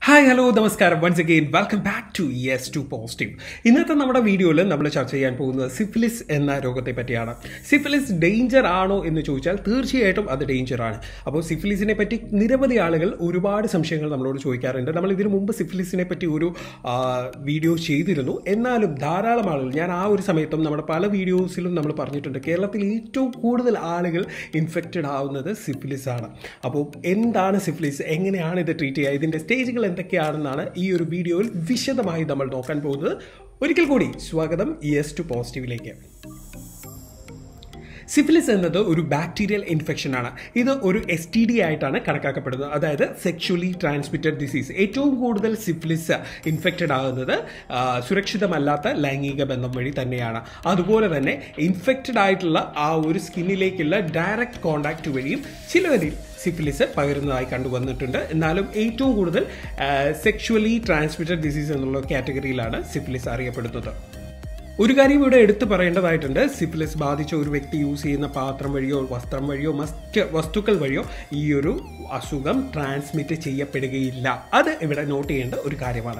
Hi, hello, namaskaram. Once again, welcome back to Yes2 Positive. ഇന്നത്തെ നമ്മുടെ വീഡിയോയിൽ നമ്മൾ ചർച്ച ചെയ്യാൻ പോകുന്നത് സിഫിലിസ് എന്ന രോഗത്തെ പറ്റിയാണ്. സിഫിലിസ് ഡേഞ്ചർ ആണോ എന്ന് ചോദിച്ചാൽ തീർച്ചയായിട്ടും അത് ഡേഞ്ചർ ആണ്. അപ്പോൾ സിഫിലിസിനെ പറ്റി നിരവധി ആളുകൾ ഒരുപാട് സംശയങ്ങൾ നമ്മളോട് ചോദിക്കാറുണ്ട്. നമ്മൾ ഇതിനു മുമ്പ് സിഫിലിസിനെ പറ്റി ഒരു വീഡിയോ ചെയ്തിരുന്നു. എന്നാലും ധാരാളം ആളുകൾ, ഞാൻ ആ ഒരു സമയത്തും നമ്മുടെ പല വീഡിയോസിലും നമ്മൾ പറഞ്ഞിട്ടുണ്ട്, കേരളത്തിൽ ഏറ്റവും കൂടുതൽ ആളുകൾ ഇൻഫെക്റ്റഡ് ആവുന്നത് സിഫിലിസ് ആണ്. അപ്പോൾ എന്താണ് സിഫിലിസ്, എങ്ങനെയാണ് ഇത് ട്രീറ്റ് ചെയ്യുക, ഇതിൻ്റെ സ്റ്റേജുകൾ എന്തൊക്കെയാണെന്നാണ് ഈ ഒരു വീഡിയോയിൽ വിശദമായി നമ്മൾ നോക്കാൻ പോകുന്നത്. ഒരിക്കൽ കൂടി സ്വാഗതം യെസ് ടു പോസിറ്റീവിലേക്ക്. സിഫിലിസ് എന്നത് ഒരു ബാക്ടീരിയൽ ഇൻഫെക്ഷൻ ആണ്. ഇത് ഒരു STD ആയിട്ടാണ് കണക്കാക്കപ്പെടുന്നത്, അതായത് സെക്ഷുവലി ട്രാൻസ്മിറ്റഡ് ഡിസീസ്. ഏറ്റവും കൂടുതൽ സിഫിലിസ് ഇൻഫെക്റ്റഡ് ആകുന്നത് സുരക്ഷിതമല്ലാത്ത ലൈംഗിക ബന്ധം വഴി തന്നെയാണ്. അതുപോലെ തന്നെ ഇൻഫെക്റ്റഡ് ആയിട്ടുള്ള ആ ഒരു സ്കിന്നിലേക്കുള്ള ഡയറക്റ്റ് കോണ്ടാക്ട് വഴിയും ചിലവരിൽ സിഫിലിസ് പകരുന്നതായി കണ്ടുവന്നിട്ടുണ്ട്. എന്നാലും ഏറ്റവും കൂടുതൽ സെക്ഷുവലി ട്രാൻസ്മിറ്റഡ് ഡിസീസ് എന്നുള്ള കാറ്റഗറിയിലാണ് സിഫിലിസ് അറിയപ്പെടുന്നത്. ഒരു കാര്യം ഇവിടെ എടുത്തു പറയേണ്ടതായിട്ടുണ്ട്. സിഫിലിസ് ബാധിച്ച ഒരു വ്യക്തി യൂസ് ചെയ്യുന്ന പാത്രം വഴിയോ വസ്ത്രം വഴിയോ മറ്റ് വസ്തുക്കൾ വഴിയോ ഈ ഒരു അസുഖം ട്രാൻസ്മിറ്റ് ചെയ്യപ്പെടുകയില്ല. അത് ഇവിടെ നോട്ട് ചെയ്യേണ്ട ഒരു കാര്യമാണ്.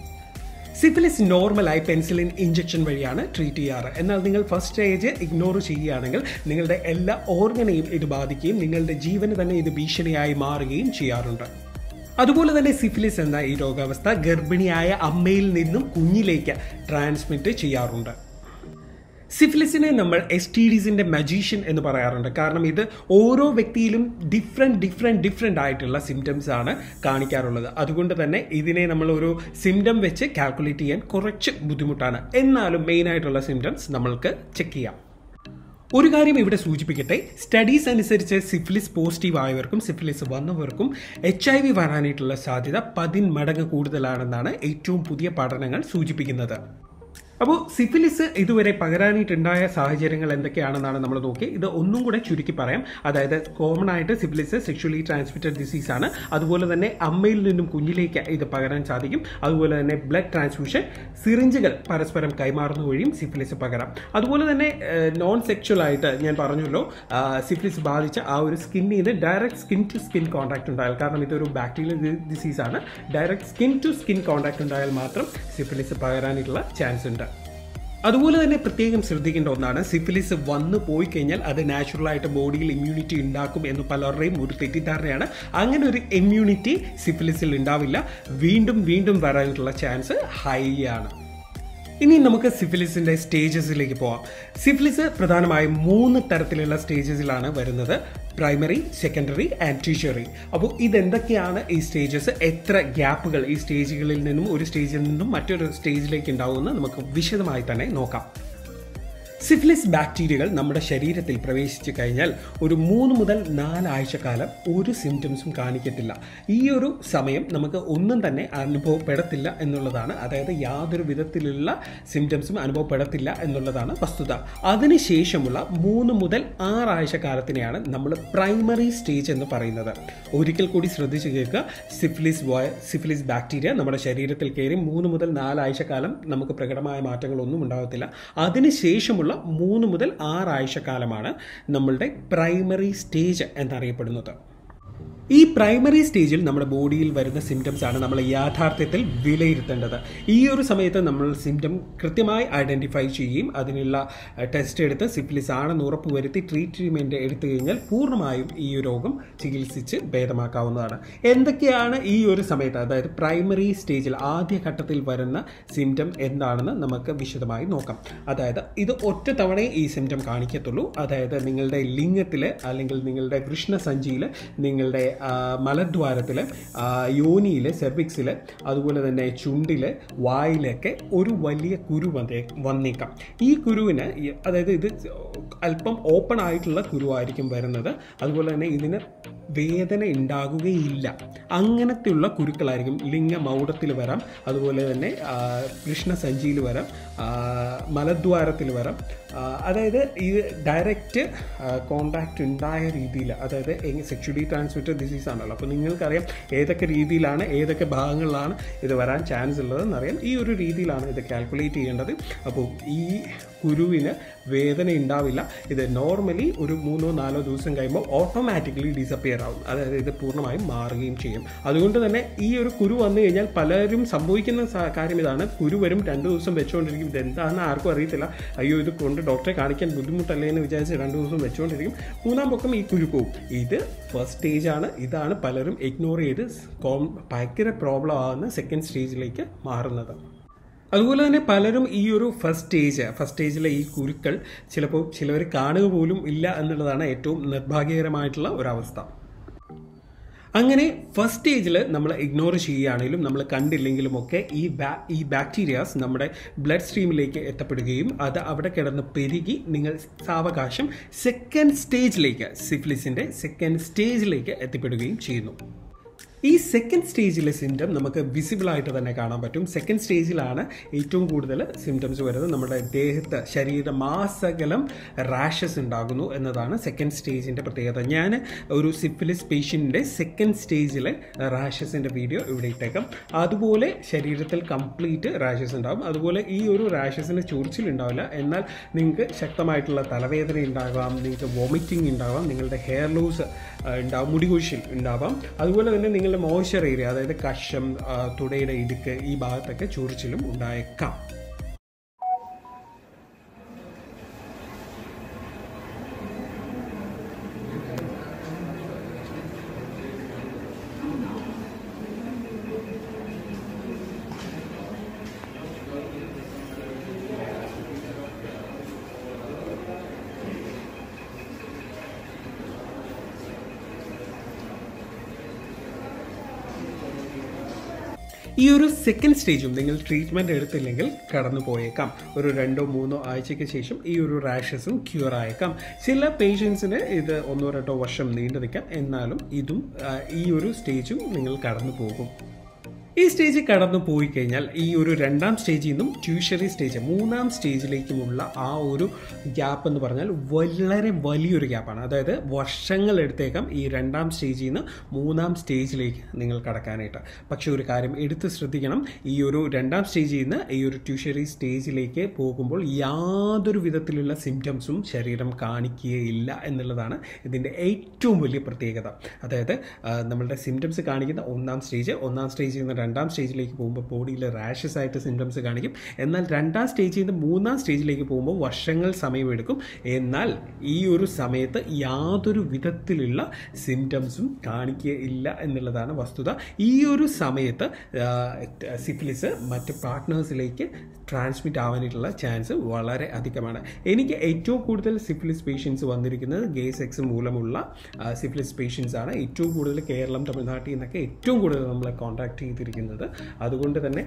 സിഫിലിസ് നോർമലായി പെൻസിലിൻ ഇഞ്ചക്ഷൻ വഴിയാണ് ട്രീറ്റ് ചെയ്യാറ്. എന്നാൽ നിങ്ങൾ ഫസ്റ്റ് സ്റ്റേജ് ഇഗ്നോർ ചെയ്യുകയാണെങ്കിൽ നിങ്ങളുടെ എല്ലാ ഓർഗനെയും ഇത് ബാധിക്കുകയും നിങ്ങളുടെ ജീവന് തന്നെ ഇത് ഭീഷണിയായി മാറുകയും ചെയ്യാറുണ്ട്. അതുപോലെ തന്നെ സിഫിലിസ് എന്ന ഈ രോഗാവസ്ഥ ഗർഭിണിയായ അമ്മയിൽ നിന്നും കുഞ്ഞിലേക്ക് ട്രാൻസ്മിറ്റ് ചെയ്യാറുണ്ട്. സിഫിലിസിനെ നമ്മൾ STDസിൻ്റെ മജീഷ്യൻ എന്ന് പറയാറുണ്ട്. കാരണം ഇത് ഓരോ വ്യക്തിയിലും ഡിഫറെൻറ്റ് ആയിട്ടുള്ള സിംറ്റംസ് ആണ് കാണിക്കാറുള്ളത്. അതുകൊണ്ട് തന്നെ ഇതിനെ നമ്മൾ ഒരു സിംറ്റം വെച്ച് കാൽക്കുലേറ്റ് ചെയ്യാൻ കുറച്ച് ബുദ്ധിമുട്ടാണ്. എന്നാലും മെയിനായിട്ടുള്ള സിംറ്റംസ് നമ്മൾക്ക് ചെക്ക് ചെയ്യാം. ഒരു കാര്യം ഇവിടെ സൂചിപ്പിക്കട്ടെ, സ്റ്റഡീസ് അനുസരിച്ച് സിഫിലിസ് പോസിറ്റീവ് ആയവർക്കും സിഫിലിസ് വന്നവർക്കും HIV വരാനായിട്ടുള്ള സാധ്യത 10 മടങ്ങ് കൂടുതലാണെന്നാണ് ഏറ്റവും പുതിയ പഠനങ്ങൾ സൂചിപ്പിക്കുന്നത്. അപ്പോൾ സിഫിലിസ് ഇതുവരെ പകരാനായിട്ടുണ്ടായ സാഹചര്യങ്ങൾ എന്തൊക്കെയാണെന്നാണ് നമ്മൾ നോക്കി. ഇത് ഒന്നും കൂടെ ചുരുക്കി പറയാം. അതായത് കോമൺ ആയിട്ട് സിഫിലിസ് സെക്ഷുവലി ട്രാൻസ്മിറ്റഡ് ഡിസീസ് ആണ്. അതുപോലെ തന്നെ അമ്മയിൽ നിന്നും കുഞ്ഞിലേക്ക് ഇത് പകരാൻ സാധിക്കും. അതുപോലെ തന്നെ ബ്ലഡ് ട്രാൻസ്ഫ്യൂഷൻ, സിറിഞ്ചുകൾ പരസ്പരം കൈമാറുന്ന വഴിയും സിഫിലിസ് പകരാം. അതുപോലെ തന്നെ നോൺ സെക്ഷൽ ആയിട്ട് ഞാൻ പറഞ്ഞല്ലോ, സിഫിലിസ് ബാധിച്ച ആ ഒരു സ്കിന്നിൽ നിന്ന് direct skin to skin contact ഉണ്ടായാൽ, കാരണം ഇതൊരു ബാക്ടീരിയൽ ഡിസീസ് ആണ്, direct skin to skin contact ഉണ്ടായാൽ മാത്രം സിഫിലിസ് പകരാനായിട്ടുള്ള ചാൻസ് ഉണ്ട്. അതുപോലെ തന്നെ പ്രത്യേകം ശ്രദ്ധിക്കേണ്ട ഒന്നാണ്, സിഫിലിസ് വന്നു പോയി കഴിഞ്ഞാൽ അത് നാച്ചുറലായിട്ട് ബോഡിയിൽ ഇമ്മ്യൂണിറ്റി ഉണ്ടാക്കും എന്ന് പലരുടെയും ഒരു തെറ്റിദ്ധാരണയാണ്. അങ്ങനെ ഒരു ഇമ്മ്യൂണിറ്റി സിഫിലിസിൽ ഉണ്ടാവില്ല. വീണ്ടും വരാനായിട്ടുള്ള ചാൻസ് ഹൈ ആണ്. ഇനി നമുക്ക് സിഫിലിസിൻ്റെ സ്റ്റേജസിലേക്ക് പോവാം. സിഫിലിസ് പ്രധാനമായും 3 തരത്തിലുള്ള സ്റ്റേജസിലാണ് വരുന്നത്: പ്രൈമറി, സെക്കൻഡറി ആൻഡ് ടീഷറി. അപ്പോൾ ഇതെന്തൊക്കെയാണ് ഈ സ്റ്റേജസ്, എത്ര ഗ്യാപ്പുകൾ ഈ സ്റ്റേജുകളിൽ നിന്നും ഒരു സ്റ്റേജിൽ നിന്നും മറ്റൊരു സ്റ്റേജിലേക്ക് ഉണ്ടാവുമെന്ന് നമുക്ക് വിശദമായി തന്നെ നോക്കാം. സിഫിലിസ് ബാക്ടീരിയകൾ നമ്മുടെ ശരീരത്തിൽ പ്രവേശിച്ചു കഴിഞ്ഞാൽ ഒരു 3 മുതൽ 4 ആഴ്ചക്കാലം ഒരു സിംറ്റംസും കാണിക്കത്തില്ല. ഈ ഒരു സമയം നമുക്ക് ഒന്നും തന്നെ അനുഭവപ്പെടത്തില്ല എന്നുള്ളതാണ്, അതായത് യാതൊരു വിധത്തിലുള്ള സിംറ്റംസും അനുഭവപ്പെടത്തില്ല എന്നുള്ളതാണ് വസ്തുത. അതിനുശേഷമുള്ള 3 മുതൽ 6 ആഴ്ചക്കാലത്തിനെയാണ് നമ്മൾ പ്രൈമറി സ്റ്റേജ് എന്ന് പറയുന്നത്. ഒരിക്കൽ കൂടി ശ്രദ്ധിച്ചു കേൾക്കുക, സിഫിലിസ് ബാക്ടീരിയ നമ്മുടെ ശരീരത്തിൽ കയറി 3 മുതൽ 4 ആഴ്ചക്കാലം നമുക്ക് പ്രകടമായ മാറ്റങ്ങളൊന്നും ഉണ്ടാകത്തില്ല. അതിനുശേഷമുള്ള 3 മുതൽ 6 ആഴ്ചക്കാലമാണ് നമ്മളുടെ പ്രൈമറി സ്റ്റേജ് എന്നറിയപ്പെടുന്നത്. ഈ പ്രൈമറി സ്റ്റേജിൽ നമ്മുടെ ബോഡിയിൽ വരുന്ന സിംറ്റംസ് ആണ് നമ്മൾ യാഥാർത്ഥ്യത്തിൽ വിലയിരുത്തേണ്ടത്. ഈ ഒരു സമയത്ത് നമ്മൾ സിംറ്റം കൃത്യമായി ഐഡൻറ്റിഫൈ ചെയ്യുകയും അതിനുള്ള ടെസ്റ്റ് എടുത്ത് സിഫിലിസ് ആണെന്ന് ഉറപ്പുവരുത്തി ട്രീറ്റ്മെൻറ്റ് എടുത്തു കഴിഞ്ഞാൽ പൂർണ്ണമായും ഈ രോഗം ചികിത്സിച്ച് ഭേദമാക്കാവുന്നതാണ്. എന്തൊക്കെയാണ് ഈ ഒരു സമയത്ത്, അതായത് പ്രൈമറി സ്റ്റേജിൽ ആദ്യഘട്ടത്തിൽ വരുന്ന സിംറ്റം എന്താണെന്ന് നമുക്ക് വിശദമായി നോക്കാം. അതായത് ഇത് ഒറ്റ തവണയെ ഈ സിംറ്റം കാണിക്കത്തുള്ളൂ. അതായത് നിങ്ങളുടെ ലിംഗത്തിൽ അല്ലെങ്കിൽ നിങ്ങളുടെ വൃഷ്ണസഞ്ചിയിൽ, നിങ്ങളുടെ മലദ്വാരത്തിൽ, യോനിയിൽ, സെർവിക്സിൽ, അതുപോലെ തന്നെ ചുണ്ടിൽ, വായിലൊക്കെ ഒരു വലിയ കുരു വന്നേക്കാം. ഈ കുരുവിന്, അതായത് ഇത് അല്പം ഓപ്പൺ ആയിട്ടുള്ള കുരുവായിരിക്കും വരുന്നത്. അതുപോലെ തന്നെ ഇതിന് വേദന ഉണ്ടാകുകയില്ല. അങ്ങനത്തെയുള്ള കുരുക്കളായിരിക്കും. ലിംഗമൗഢത്തിൽ വരാം, അതുപോലെ തന്നെ വൃഷ്ണസഞ്ചിയിൽ വരാം, മലദ്വാരത്തിൽ വരാം, അതായത് ഈ ഡയറക്റ്റ് കോണ്ടാക്റ്റ് ഉണ്ടായ രീതിയിൽ, അതായത് സെക്ഷുവലി ട്രാൻസ്മിറ്റഡ് ഡിസീസ് ആണല്ലോ. അപ്പോൾ നിങ്ങൾക്കറിയാം ഏതൊക്കെ രീതിയിലാണ്, ഏതൊക്കെ ഭാഗങ്ങളിലാണ് ഇത് വരാൻ ചാൻസ് ഉള്ളതെന്നറിയാം. ഈ ഒരു രീതിയിലാണ് ഇത് കാൽക്കുലേറ്റ് ചെയ്യേണ്ടത്. അപ്പോൾ ഈ കുരുവിന് വേദന ഉണ്ടാവില്ല. ഇത് നോർമലി ഒരു 3-4 ദിവസം കഴിയുമ്പോൾ ഓട്ടോമാറ്റിക്കലി ഡിസപ്പിയർ ആവും. അതായത് ഇത് പൂർണ്ണമായും മാറുകയും ചെയ്യും. അതുകൊണ്ട് തന്നെ ഈ ഒരു കുരു വന്നു കഴിഞ്ഞാൽ പലരും സംഭവിക്കുന്ന കാര്യം ഇതാണ്, കുരു വരും 2 ദിവസം വെച്ചുകൊണ്ടിരിക്കും. ഇതെന്താണെന്ന് ആർക്കും അറിയത്തില്ല. അയ്യോ ഇത് കൊണ്ട് ഡോക്ടറെ കാണിക്കാൻ ബുദ്ധിമുട്ടല്ലേ എന്ന് വിചാരിച്ച് 2 ദിവസം വെച്ചുകൊണ്ടിരിക്കും. 3-ാം പൊക്കം ഈ കുരു പോവും. ഇത് ഫസ്റ്റ് സ്റ്റേജാണ്. ഇതാണ് പലരും ഇഗ്നോർ ചെയ്ത് ഭയങ്കര പ്രോബ്ലം ആകുന്ന സെക്കൻഡ് സ്റ്റേജിലേക്ക് മാറുന്നത്. അതുപോലെ തന്നെ പലരും ഈ ഒരു ഫസ്റ്റ് സ്റ്റേജിലെ ഈ കുരുക്കൾ ചിലപ്പോൾ ചിലവർ കാണുക പോലും ഇല്ല എന്നുള്ളതാണ് ഏറ്റവും നിർഭാഗ്യകരമായിട്ടുള്ള ഒരവസ്ഥ. അങ്ങനെ ഫസ്റ്റ് സ്റ്റേജിൽ നമ്മൾ ഇഗ്നോർ ചെയ്യുകയാണെങ്കിലും നമ്മൾ കണ്ടില്ലെങ്കിലുമൊക്കെ ഈ ബാക്ടീരിയാസ് നമ്മുടെ ബ്ലഡ് സ്ട്രീമിലേക്ക് എത്തപ്പെടുകയും അത് അവിടെ കിടന്ന് പെരുകി നിങ്ങൾ സാവകാശം സെക്കൻഡ് സ്റ്റേജിലേക്ക്, സിഫിലിസിൻ്റെ സെക്കൻഡ് സ്റ്റേജിലേക്ക് എത്തിപ്പെടുകയും ചെയ്യുന്നു. ഈ സെക്കൻഡ് സ്റ്റേജിലെ സിംറ്റം നമുക്ക് വിസിബിളായിട്ട് തന്നെ കാണാൻ പറ്റും. സെക്കൻഡ് സ്റ്റേജിലാണ് ഏറ്റവും കൂടുതൽ സിംറ്റംസ് വരുന്നത്. നമ്മുടെ ദേഹത്ത് ശരീരമാസകലം റാഷസ് ഉണ്ടാകുന്നു എന്നതാണ് സെക്കൻഡ് സ്റ്റേജിൻ്റെ പ്രത്യേകത. ഞാൻ ഒരു സിഫിലിസ് പേഷ്യൻറ്റിൻ്റെ സെക്കൻഡ് സ്റ്റേജിലെ റാഷസിൻ്റെ വീഡിയോ ഇവിടെ ഇട്ടേക്കാം. അതുപോലെ ശരീരത്തിൽ കംപ്ലീറ്റ് റാഷസ് ഉണ്ടാകും. അതുപോലെ ഈ ഒരു റാഷസിന് ചൊറിച്ചിലുണ്ടാവില്ല, എന്നാൽ നിങ്ങൾക്ക് ശക്തമായിട്ടുള്ള തലവേദന ഉണ്ടാകാം, നിങ്ങൾക്ക് വോമിറ്റിംഗ് ഉണ്ടാകാം, നിങ്ങളുടെ ഹെയർ ലോസ് ഉണ്ടാകും, മുടികൊഴിച്ചിൽ ഉണ്ടാവാം. അതുപോലെ തന്നെ നിങ്ങളുടെ മോയ്സ്ചർ ഏരിയ, അതായത് കഷം, തുടയുടെ ഇടുക്ക്, ഈ ഭാഗത്തൊക്കെ ചൊറിച്ചിലും ഉണ്ടായേക്കാം. ഈ ഒരു സെക്കൻഡ് സ്റ്റേജും നിങ്ങൾ ട്രീറ്റ്മെൻറ്റ് എടുത്തില്ലെങ്കിൽ കടന്നു പോയേക്കാം. ഒരു 2-3 ആഴ്ചയ്ക്ക് ശേഷം ഈ ഒരു റാഷസും ക്യൂർ ആയേക്കാം. ചില പേഷ്യൻസിന് ഇത് 1-2 വർഷം നീണ്ടു നിൽക്കാം. എന്നാലും ഇതും ഈ ഒരു സ്റ്റേജും നിങ്ങൾ കടന്നു പോകും. ഈ സ്റ്റേജ് കടന്നു പോയി കഴിഞ്ഞാൽ ഈ ഒരു 2-ാം സ്റ്റേജിൽ നിന്നും ട്യൂഷറി സ്റ്റേജ് 3-ാം സ്റ്റേജിലേക്കുമുള്ള ആ ഒരു ഗ്യാപ്പ് എന്ന് പറഞ്ഞാൽ വളരെ വലിയൊരു ഗ്യാപ്പാണ്. അതായത് വർഷങ്ങൾ എടുത്തേക്കാം ഈ 2-ാം സ്റ്റേജിൽ നിന്ന് 3-ാം സ്റ്റേജിലേക്ക് നിങ്ങൾ കടക്കാനായിട്ട്. പക്ഷേ ഒരു കാര്യം എടുത്ത് ശ്രദ്ധിക്കണം, ഈ ഒരു 2-ാം സ്റ്റേജിൽ നിന്ന് ഈ ഒരു ട്യൂഷറി സ്റ്റേജിലേക്ക് പോകുമ്പോൾ യാതൊരു വിധത്തിലുള്ള സിംറ്റംസും ശരീരം കാണിക്കുകയില്ല എന്നുള്ളതാണ് ഇതിൻ്റെ ഏറ്റവും വലിയ പ്രത്യേകത. അതായത് നമ്മളുടെ സിംറ്റംസ് കാണിക്കുന്ന 1-ാം സ്റ്റേജിൽ നിന്ന് 2-ാം സ്റ്റേജിലേക്ക് പോകുമ്പോൾ ബോഡിയിൽ റാഷസ് ആയിട്ട് സിംറ്റംസ് കാണിക്കും. എന്നാൽ 2-ാം സ്റ്റേജിൽ നിന്ന് 3-ാം സ്റ്റേജിലേക്ക് പോകുമ്പോൾ വർഷങ്ങൾ സമയമെടുക്കും. എന്നാൽ ഈ ഒരു സമയത്ത് യാതൊരു വിധത്തിലുള്ള സിംറ്റംസും കാണിക്കുകയില്ല എന്നുള്ളതാണ് വസ്തുത. ഈ ഒരു സമയത്ത് സിഫിലിസ് മറ്റ് പാർട്ട്നേഴ്സിലേക്ക് ട്രാൻസ്മിറ്റ് ആവാനായിട്ടുള്ള ചാൻസ് വളരെ അധികമാണ്. എനിക്ക് ഏറ്റവും കൂടുതൽ സിഫിലിസ് പേഷ്യൻസ് വന്നിരിക്കുന്നത് ഗേ സെക്സ് മൂലമുള്ള സിഫിലിസ് പേഷ്യൻസ് ആണ്. ഏറ്റവും കൂടുതൽ കേരളം, തമിഴ്നാട്ടിൽ നിന്നൊക്കെ ഏറ്റവും കൂടുതൽ നമ്മളെ കോൺടാക്ട് ചെയ്തിരിക്കുന്നത്. അതുകൊണ്ട് തന്നെ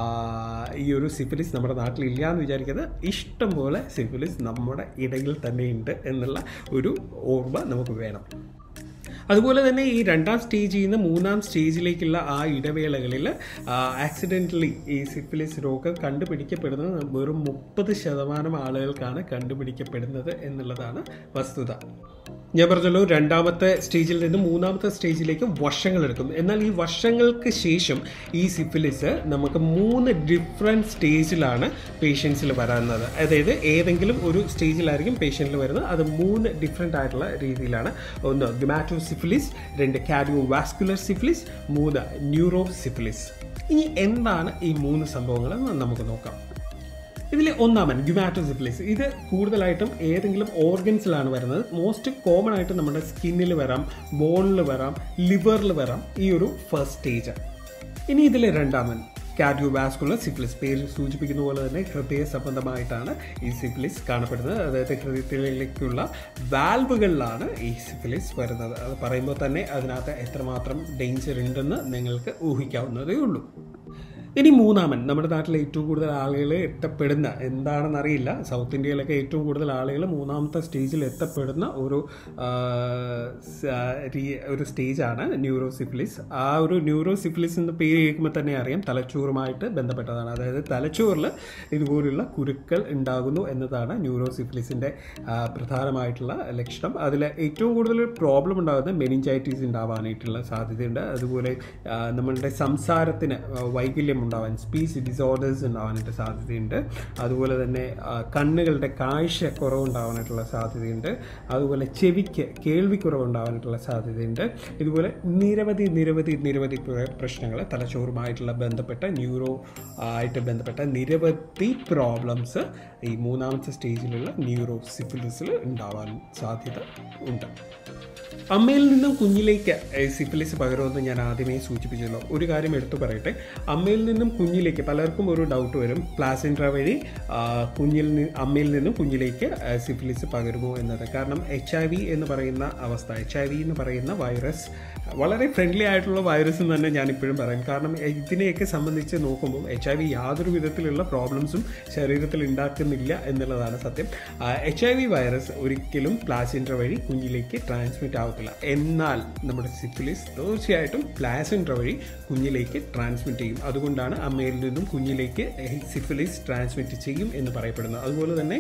ഈ ഒരു സിഫിലിസ് നമ്മുടെ നാട്ടിലില്ല എന്ന് വിചാരിക്കുന്നത്, ഇഷ്ടം പോലെ സിഫിലിസ് നമ്മുടെ ഇടയിൽ തന്നെയുണ്ട് എന്നുള്ള ഒരു ഓർമ്മ നമുക്ക് വേണം. അതുപോലെ തന്നെ ഈ 2-ാം സ്റ്റേജിൽ നിന്ന് 3-ാം സ്റ്റേജിലേക്കുള്ള ആ ഇടവേളകളിൽ ആക്സിഡൻ്റലി ഈ സിഫിലിസ് രോഗം കണ്ടുപിടിക്കപ്പെടുന്നത് വെറും 30% ആളുകൾക്കാണ് കണ്ടുപിടിക്കപ്പെടുന്നത് എന്നുള്ളതാണ് വസ്തുത. ഞാൻ പറഞ്ഞല്ലോ 2-ാമത്തെ സ്റ്റേജിൽ നിന്ന് 3-ാമത്തെ സ്റ്റേജിലേക്ക് വർഷങ്ങളെടുക്കും. എന്നാൽ ഈ വർഷങ്ങൾക്ക് ശേഷം ഈ സിഫിലിസ് നമുക്ക് 3 ഡിഫറെൻറ്റ് സ്റ്റേജിലാണ് പേഷ്യൻസിൽ വരുന്നത്. അതായത് ഏതെങ്കിലും ഒരു സ്റ്റേജിലായിരിക്കും പേഷ്യൻറ്റിൽ വരുന്നത്. അത് 3 ഡിഫറെൻ്റ് ആയിട്ടുള്ള രീതിയിലാണ്. 1 gummatous syphilis, 2 cardiovascular syphilis, 3 neuro syphilis. ഇനി എന്താണ് ഈ 3 സംഭവങ്ങളെന്ന് നമുക്ക് നോക്കാം. ഇതിൽ ഒന്നാമൻ ഗ്യുമാറ്റോ സിഫിലിസ്, ഇത് കൂടുതലായിട്ടും ഏതെങ്കിലും ഓർഗൻസിലാണ് വരുന്നത്. മോസ്റ്റ് കോമൺ ആയിട്ട് നമ്മുടെ സ്കിന്നിൽ വരാം, ബോണിൽ വരാം, ലിവറിൽ വരാം, ഈ ഒരു ഫസ്റ്റ് സ്റ്റേജ്. ഇനി ഇതിൽ 2ാമൻ കാർഡിയോവാസ്കുലർ സിഫിലിസ്, പേര് സൂചിപ്പിക്കുന്ന പോലെ തന്നെ ഹൃദയ സംബന്ധമായിട്ടാണ് ഈ സിഫിലിസ് കാണപ്പെടുന്നത്. അതായത് ഹൃദയത്തിലേക്കുള്ള വാൽവുകളിലാണ് ഈ സിഫിലിസ് വരുന്നത്. അത് പറയുമ്പോൾ തന്നെ അതിനകത്ത് എത്രമാത്രം ഡേഞ്ചർ ഉണ്ടെന്ന് നിങ്ങൾക്ക് ഊഹിക്കാവുന്നതേ ഉള്ളൂ. ഇനി മൂന്നാമൻ, നമ്മുടെ നാട്ടിലെ ഏറ്റവും കൂടുതൽ ആളുകൾ എത്തപ്പെടുന്ന, എന്താണെന്നറിയില്ല, സൗത്ത് ഇന്ത്യയിലൊക്കെ ഏറ്റവും കൂടുതൽ ആളുകൾ മൂന്നാമത്തെ സ്റ്റേജിൽ എത്തപ്പെടുന്ന ഒരു സ്റ്റേജാണ് ന്യൂറോസിഫിലിസ്. ആ ഒരു ന്യൂറോസിഫിലിസ് എന്ന പേര് കേൾക്കുമ്പോൾ തന്നെ അറിയാം തലച്ചോറുമായിട്ട് ബന്ധപ്പെട്ടതാണ്. അതായത് തലച്ചോറിൽ ഇതുപോലുള്ള കുരുക്കൾ ഉണ്ടാകുന്നു എന്നതാണ് ന്യൂറോസിഫിലിസിൻ്റെ പ്രധാനമായിട്ടുള്ള ലക്ഷണം. അതിൽ ഏറ്റവും കൂടുതൽ പ്രോബ്ലം ഉണ്ടാകുന്നത് മെനിഞ്ചൈറ്റിസ് ഉണ്ടാവാനായിട്ടുള്ള സാധ്യതയുണ്ട്. അതുപോലെ നമ്മളുടെ സംസാരത്തിന് വൈകല്യം ഉണ്ടാവാൻ, സ്പീച്ച് ഡിസോർഡേഴ്സ് ഉണ്ടാവാനായിട്ട് സാധ്യതയുണ്ട്. അതുപോലെ തന്നെ കണ്ണുകളുടെ കാഴ്ച കുറവുണ്ടാവാനായിട്ടുള്ള സാധ്യതയുണ്ട്. അതുപോലെ ചെവിക്ക് കേൾവിക്കുറവുണ്ടാവാനായിട്ടുള്ള സാധ്യതയുണ്ട്. ഇതുപോലെ നിരവധി പ്രശ്നങ്ങൾ തലച്ചോറുമായിട്ടുള്ള ബന്ധപ്പെട്ട ആയിട്ട് ബന്ധപ്പെട്ട നിരവധി പ്രോബ്ലംസ് ഈ മൂന്നാമത്തെ സ്റ്റേജിലുള്ള ന്യൂറോസിഫിലിസിൽ ഉണ്ടാവാൻ സാധ്യത ഉണ്ട്. അമ്മയിൽ നിന്നും കുഞ്ഞിലേക്ക് സിഫിലിസ് പകരുമെന്ന് ഞാൻ ആദ്യമേ സൂചിപ്പിച്ചല്ലോ. ഒരു കാര്യം എടുത്തു പറയട്ടെ, അമ്മയിൽ നിന്നും കുഞ്ഞിലേക്ക് പലർക്കും ഒരു ഡൗട്ട് വരും, പ്ലാസെൻട്ര വഴി അമ്മയിൽ നിന്നും കുഞ്ഞിലേക്ക് സിഫിലിസ് പകരുമോ എന്നത്. കാരണം HIV എന്ന് പറയുന്ന അവസ്ഥ, HIV എന്ന് പറയുന്ന വൈറസ് വളരെ ഫ്രണ്ട്ലി ആയിട്ടുള്ള വൈറസ് എന്ന് തന്നെ ഞാനിപ്പോഴും പറയും. കാരണം ഇതിനെയൊക്കെ സംബന്ധിച്ച് നോക്കുമ്പോൾ HIV യാതൊരു വിധത്തിലുള്ള പ്രോബ്ലംസും ശരീരത്തിൽ ഉണ്ടാക്കുന്നില്ല എന്നുള്ളതാണ് സത്യം. HIV വൈറസ് ഒരിക്കലും പ്ലാസെൻട്ര വഴി കുഞ്ഞിലേക്ക് ട്രാൻസ്മിറ്റ് ആവത്തില്ല. എന്നാൽ നമ്മുടെ സിഫിലിസ് തീർച്ചയായിട്ടും പ്ലാസെൻട്ര വഴി കുഞ്ഞിലേക്ക് ട്രാൻസ്മിറ്റ് ചെയ്യും. അതുകൊണ്ടാണ് അമ്മയിൽ നിന്നും കുഞ്ഞിലേക്ക് സിഫിലിസ് ട്രാൻസ്മിറ്റ് ചെയ്യും എന്ന് പറയപ്പെടുന്നത്. അതുപോലെ തന്നെ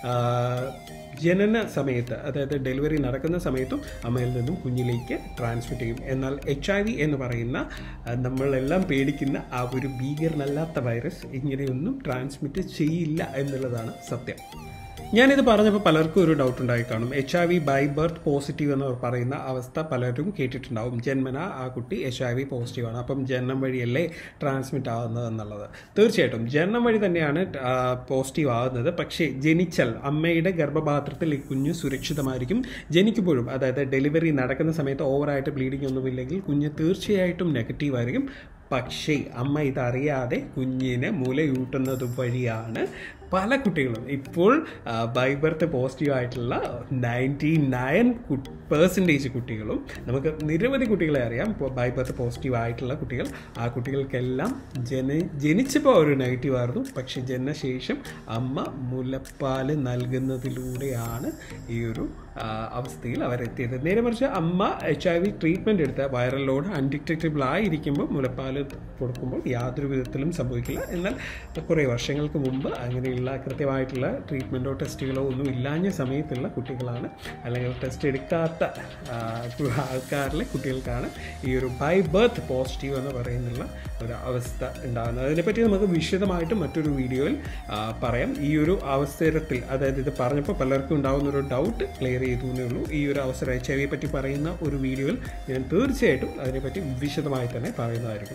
ജനന സമയത്ത്, അതായത് ഡെലിവറി നടക്കുന്ന സമയത്തും അമ്മയിൽ നിന്നും കുഞ്ഞിലേക്ക് ട്രാൻസ്മിറ്റ് ചെയ്യും. എന്നാൽ HIV എന്ന് പറയുന്ന നമ്മളെല്ലാം പേടിക്കുന്ന ആ ഒരു ഭീകരനല്ലാത്ത വൈറസ് ഇങ്ങനെയൊന്നും ട്രാൻസ്മിറ്റ് ചെയ്യില്ല എന്നുള്ളതാണ് സത്യം. ഞാനിത് പറഞ്ഞപ്പോൾ പലർക്കും ഒരു ഡൗട്ട് ഉണ്ടായി കാണും. HIV ബൈ ബർത്ത് പോസിറ്റീവ് എന്ന് പറയുന്ന അവസ്ഥ പലരും കേട്ടിട്ടുണ്ടാവും. ജന്മന ആ കുട്ടി HIV പോസിറ്റീവാണ്, അപ്പം ജനനം വഴിയല്ലേ ട്രാൻസ്മിറ്റ് ആകുന്നത് എന്നുള്ളത്. തീർച്ചയായിട്ടും ജനനം വഴി തന്നെയാണ് പോസിറ്റീവ് ആകുന്നത്. പക്ഷേ ജനിച്ചാൽ അമ്മയുടെ ഗർഭപാത്രത്തിൽ ഈ കുഞ്ഞ് സുരക്ഷിതമായിരിക്കും. ജനിക്കുമ്പോഴും, അതായത് ഡെലിവറി നടക്കുന്ന സമയത്ത് ഓവറായിട്ട് ബ്ലീഡിംഗ് ഒന്നുമില്ലെങ്കിൽ കുഞ്ഞ് തീർച്ചയായിട്ടും നെഗറ്റീവ് ആയിരിക്കും. പക്ഷേ അമ്മ ഇതറിയാതെ കുഞ്ഞിനെ മുലയൂട്ടുന്നത് വഴിയാണ് പല കുട്ടികളും ഇപ്പോൾ ബൈ ബർത്ത് പോസിറ്റീവ് ആയിട്ടുള്ള 99% കുട്ടികളും, നമുക്ക് നിരവധി കുട്ടികളെ അറിയാം ബൈ ബർത്ത് പോസിറ്റീവ് ആയിട്ടുള്ള കുട്ടികൾ. ആ കുട്ടികൾക്കെല്ലാം ജനിച്ചപ്പോൾ ഒരു നെഗറ്റീവ് ആയിരുന്നു. പക്ഷെ ജനനശേഷം അമ്മ മുലപ്പാല് നൽകുന്നതിലൂടെയാണ് ഈ ഒരു അവസ്ഥയിൽ അവരെത്തിയത്. നേരെ മറിച്ച് അമ്മ HIV ട്രീറ്റ്മെൻറ്റ് എടുത്ത വൈറൽ ലോഡ് അൺഡിറ്റക്റ്റബിൾ ആയിരിക്കുമ്പോൾ മുലപ്പാല് കൊടുക്കുമ്പോൾ യാതൊരു വിധത്തിലും സംഭവിക്കില്ല. എന്നാൽ കുറേ വർഷങ്ങൾക്ക് മുമ്പ് അങ്ങനെയുള്ള കൃത്യമായിട്ടുള്ള ട്രീറ്റ്മെൻറ്റോ ടെസ്റ്റുകളോ ഒന്നും ഇല്ലാഞ്ഞ സമയത്തുള്ള കുട്ടികളാണ്, അല്ലെങ്കിൽ ടെസ്റ്റ് എടുക്കാത്ത ആൾക്കാരിലെ കുട്ടികൾക്കാണ് ഈ ഒരു ബൈ ബർത്ത് പോസിറ്റീവ് എന്ന് പറയുന്നുള്ള ഒരു അവസ്ഥ ഉണ്ടാകുന്നത്. അതിനെപ്പറ്റി നമുക്ക് വിശദമായിട്ട് മറ്റൊരു വീഡിയോയിൽ പറയാം. ഈ ഒരു അവസരത്തിൽ, അതായത് ഇത് പറഞ്ഞപ്പോൾ പലർക്കും ഉണ്ടാകുന്ന ഒരു ഡൗട്ട് ക്ലിയർ ചെയ്തു എന്നേ ഉള്ളൂ. ഈ ഒരു അവസരം HIV പറ്റി പറയുന്ന ഒരു വീഡിയോയിൽ ഞാൻ തീർച്ചയായിട്ടും അതിനെപ്പറ്റി വിശദമായി തന്നെ പറയുന്നതായിരിക്കും.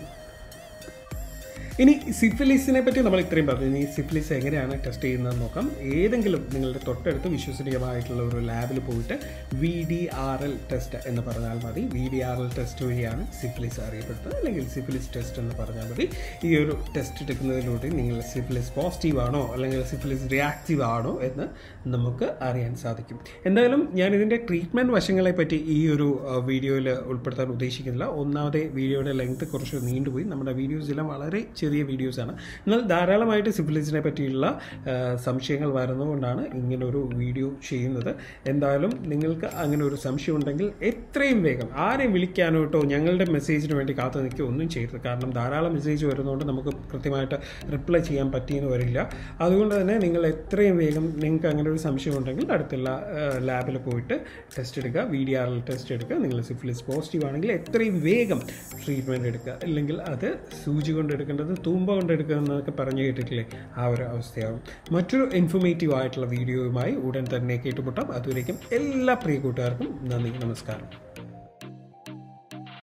ഇനി സിഫിലിസിനെ പറ്റി നമ്മൾ ഇത്രയും പറഞ്ഞു. ഇനി സിഫിലിസ് എങ്ങനെയാണ് ടെസ്റ്റ് ചെയ്യുന്നതെന്ന് നോക്കാം. ഏതെങ്കിലും നിങ്ങളുടെ തൊട്ടടുത്ത് വിശ്വസനീയമായിട്ടുള്ള ഒരു ലാബിൽ പോയിട്ട് VDRL ടെസ്റ്റ് എന്ന് പറഞ്ഞാൽ മതി. VDRL ടെസ്റ്റ് വഴിയാണ് സിഫിലിസ് അറിയപ്പെടുന്നത്, അല്ലെങ്കിൽ സിഫിലിസ് ടെസ്റ്റ് എന്ന് പറഞ്ഞാൽ മതി. ഈ ഒരു ടെസ്റ്റ് എടുക്കുന്നതിലൂടെ നിങ്ങൾ സിഫിലിസ് പോസിറ്റീവ് ആണോ അല്ലെങ്കിൽ സിഫിലിസ് റിയാക്റ്റീവ് ആണോ എന്ന് നമുക്ക് അറിയാൻ സാധിക്കും. എന്തായാലും ഞാൻ ഇതിൻ്റെ ട്രീറ്റ്മെൻറ്റ് വശങ്ങളെ പറ്റി ഈ ഒരു വീഡിയോയിൽ ഉൾപ്പെടുത്താൻ ഉദ്ദേശിക്കുന്നില്ല. ഒന്നാമത്തെ വീഡിയോയുടെ ലെങ്ത് കുറച്ച് നീണ്ടുപോയി. നമ്മുടെ വീഡിയോസ് എല്ലാം വളരെ ചെറിയ വീഡിയോസാണ്. എന്നാൽ ധാരാളമായിട്ട് സിഫിലിസിനെ പറ്റിയുള്ള സംശയങ്ങൾ വരുന്നതുകൊണ്ടാണ് ഇങ്ങനൊരു വീഡിയോ ചെയ്യുന്നത്. എന്തായാലും നിങ്ങൾക്ക് അങ്ങനെ ഒരു സംശയം ഉണ്ടെങ്കിൽ എത്രയും വേഗം ആരെയും വിളിക്കാനോ കേട്ടോ ഞങ്ങളുടെ മെസ്സേജിന് വേണ്ടി കാത്തു നിൽക്കുക ഒന്നും ചെയ്യരുത്. കാരണം ധാരാളം മെസ്സേജ് വരുന്നതുകൊണ്ട് നമുക്ക് കൃത്യമായിട്ട് റിപ്ലൈ ചെയ്യാൻ പറ്റിയെന്ന് വരില്ല. അതുകൊണ്ട് തന്നെ നിങ്ങൾ എത്രയും വേഗം നിങ്ങൾക്ക് അങ്ങനെ ഒരു സംശയം ഉണ്ടെങ്കിൽ അടുത്തുള്ള ലാബിൽ പോയിട്ട് ടെസ്റ്റ് എടുക്കുക, VDRL ടെസ്റ്റ് എടുക്കുക. നിങ്ങൾ സിഫിലിസ് പോസിറ്റീവ് ആണെങ്കിൽ എത്രയും വേഗം ട്രീറ്റ്മെൻറ്റ് എടുക്കുക. അല്ലെങ്കിൽ അത് സൂചി കൊണ്ട് എടുക്കേണ്ടത് തൂമ്പ കൊണ്ടെടുക്കുക എന്നൊക്കെ പറഞ്ഞു കേട്ടിട്ടില്ലേ, ആ ഒരു അവസ്ഥയാകും. മറ്റൊരു ഇൻഫോർമേറ്റീവ് ആയിട്ടുള്ള വീഡിയോയുമായി ഉടൻ തന്നെ കേട്ടുമുട്ടാം. അതുവരേക്കും എല്ലാ പ്രിയ കൂട്ടുകാർക്കും നന്ദി, നമസ്കാരം.